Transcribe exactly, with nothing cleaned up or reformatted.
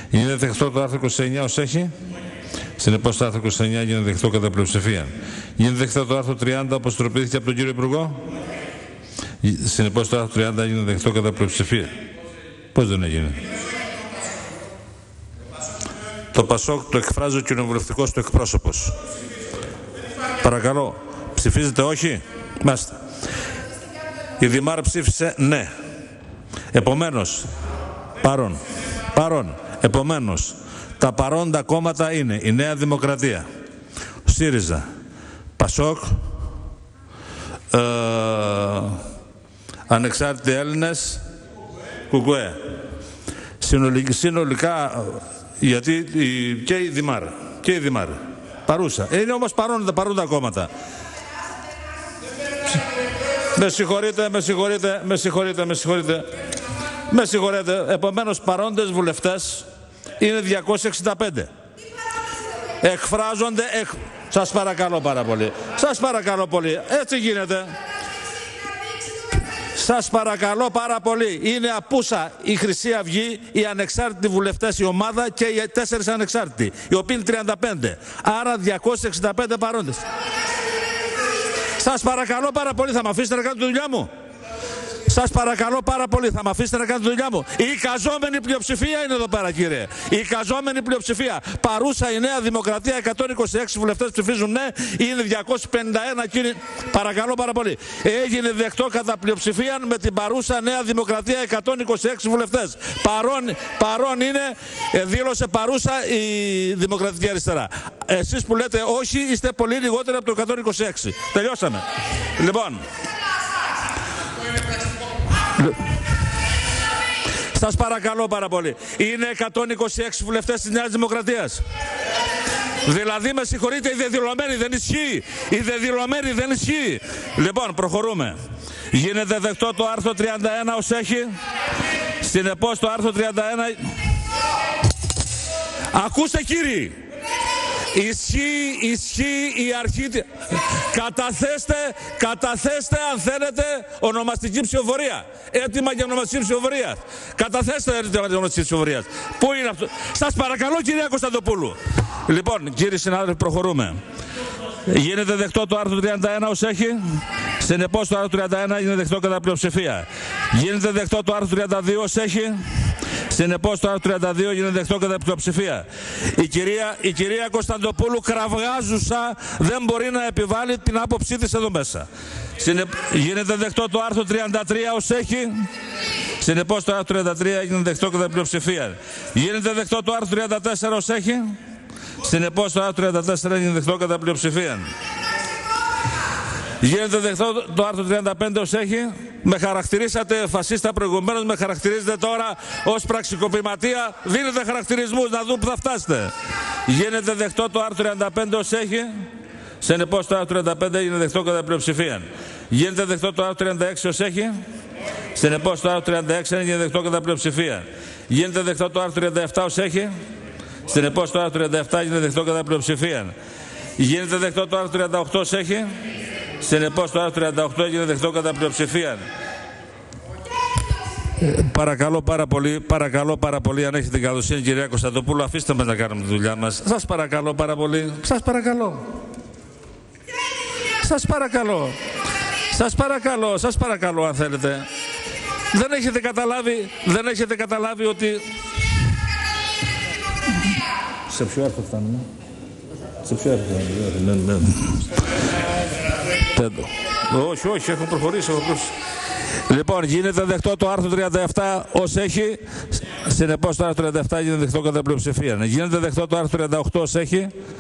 Γίνεται δεκτό το άρθρο είκοσι εννιά ως έχει. Συνεπώς το άρθρο είκοσι εννιά γίνεται δεκτό κατά πλειοψηφία. Γίνεται δεκτό το άρθρο τριάντα όπως τροποποιήθηκε από τον κύριο Υπουργό. Συνεπώς το άρθρο τριάντα γίνεται δεκτό κατά πλειοψηφία. Πώς δεν έγινε? Το ΠΑΣΟΚ το εκφράζει ο κοινοβουλευτικός του εκπρόσωπος. Παρακαλώ, ψηφίζετε όχι? Μάστε. Η Δημάρα ψήφισε ναι. Επομένως, παρόν. Παρόν. Επομένως, τα παρόντα κόμματα είναι η Νέα Δημοκρατία, ΣΥΡΙΖΑ, ΠΑΣΟΚ, ε, Ανεξάρτητοι Έλληνες, ΚΚΕ. Συνολικά, συνολικά γιατί και η Δημάρα, και η Δημάρα, παρούσα. Είναι όμως παρόντα, παρόντα κόμματα. Με συγχωρείτε, με συγχωρείτε, με συγχωρείτε, με συγχωρείτε. Με συγχωρείτε, επομένως παρόντες βουλευτές είναι διακόσιοι εξήντα πέντε. Εκφράζονται, εκ... σας παρακαλώ πάρα πολύ. Σας παρακαλώ πολύ, έτσι γίνεται. Σας παρακαλώ πάρα πολύ. Είναι απούσα η Χρυσή Αυγή, οι ανεξάρτητοι βουλευτές, η ομάδα και οι τέσσερις ανεξάρτητοι, οι οποίοι είναι τριάντα πέντε. Άρα διακόσιοι εξήντα πέντε παρόντες. Σας παρακαλώ πάρα πολύ, θα με αφήσετε να κάνω τη δουλειά μου? Σας παρακαλώ πάρα πολύ, θα με αφήσετε να κάνω τη δουλειά μου? Η εικαζόμενη πλειοψηφία είναι εδώ πέρα, κύριε. Η εικαζόμενη πλειοψηφία. Παρούσα η Νέα Δημοκρατία, εκατόν είκοσι έξι βουλευτές ψηφίζουν ναι, είναι διακόσιοι πενήντα ένα, κύριε. Παρακαλώ πάρα πολύ. Έγινε δεκτό κατά πλειοψηφία με την παρούσα Νέα Δημοκρατία, εκατόν είκοσι έξι βουλευτές. Παρόν, παρόν είναι, δήλωσε παρούσα η Δημοκρατική Αριστερά. Εσείς που λέτε όχι, είστε πολύ λιγότερο από το εκατόν είκοσι έξι. Τελειώσαμε. Λοιπόν. Σας παρακαλώ πάρα πολύ. Είναι εκατόν είκοσι έξι βουλευτές της Νέας Δημοκρατίας. Δηλαδή, με συγχωρείτε, η δεδηλωμένη δεν ισχύει. Η δεδηλωμένη δεν ισχύει. Λοιπόν, προχωρούμε. Γίνεται δεκτό το άρθρο τριάντα ένα ως έχει. Συνεπώς το άρθρο τριάντα ένα... Ακούστε, κύριοι. Ισχύει, ισχύει η αρχή. Καταθέστε, καταθέστε αν θέλετε ονομαστική ψηφοφορία. Έτοιμα για ονομαστική ψηφοφορία. Καταθέστε έτοιμα για ονομαστική ψηφοφορία. Πού είναι αυτό? Σας παρακαλώ, κυρία Κωνσταντοπούλου. Λοιπόν, κύριοι συνάδελφοι, προχωρούμε. Γίνεται δεκτό το άρθρο τριάντα ένα ως έχει. Συνεπώς το άρθρο τριάντα ένα γίνεται δεκτό κατά πλειοψηφία. Γίνεται δεκτό το άρθρο τριάντα δύο ως έχει. Συνεπώς το άρθρο τριάντα δύο γίνεται δεκτό κατά πλειοψηφία. Η κυρία, η κυρία Κωνσταντοπούλου, κραυγάζουσα, δεν μπορεί να επιβάλλει την άποψή της εδώ μέσα. Συνε... Γίνεται δεκτό το άρθρο τριάντα τρία ως έχει. Συνεπώς το άρθρο τριάντα τρία γίνεται δεκτό κατά πλειοψηφία. Γίνεται δεκτό το άρθρο τριάντα τέσσερα ως έχει. Συνεπώς το άρθρο τριάντα τέσσερα γίνεται δεκτό κατά πλειοψηφία. Γίνεται δεκτό το άρθρο τριάντα πέντε ως έχει. Με χαρακτηρίσατε φασίστα προηγουμένως, με χαρακτηρίζετε τώρα ως πραξικοπηματία. Δίνετε χαρακτηρισμούς να δούμε που θα φτάσετε. Γίνεται δεκτό το άρθρο τριάντα πέντε ως έχει. Συνεπώς το άρθρο τριάντα πέντε γίνεται δεκτό κατά πλειοψηφία. Γίνεται δεκτό το άρθρο τριάντα έξι ως έχει. Συνεπώς το άρθρο τριάντα έξι γίνεται δεκτό κατά πλειοψηφία. Γίνεται δεκτό το άρθρο τριάντα επτά ως έχει. Συνεπώς το άρθρο τριάντα επτά γίνεται δεκτό κατά πλειοψηφία. Γίνεται δεκτό το άρθρο τριάντα οκτώ ως έχει. Συνεπώς το άρθρο τριάντα οκτώ γίνεται δεκτό κατά πλειοψηφία. Ε, παρακαλώ πάρα πολύ, παρακαλώ πάρα πολύ, αν έχετε την καλοσύνη, κυρία Κωνσταντοπούλου, αφήστε μας να κάνουμε τη δουλειά μας. Σας παρακαλώ πάρα πολύ. Σας παρακαλώ. Σας παρακαλώ. Σας παρακαλώ, σας παρακαλώ αν θέλετε. Δεν έχετε καταλάβει, δεν έχετε καταλάβει ότι... Σε ποιο άρθρο φτάνουμε? Σε ποιο άρθρο φτάνουμε? Ναι, ναι. Όχι, όχι, έχω προχωρήσει, έχω προχωρήσει. Λοιπόν, γίνεται δεκτό το άρθρο τριάντα επτά ως έχει. Συνεπώς το άρθρο τριάντα επτά γίνεται δεκτό κατά πλειοψηφία. Γίνεται δεκτό το άρθρο τριάντα οκτώ ως έχει.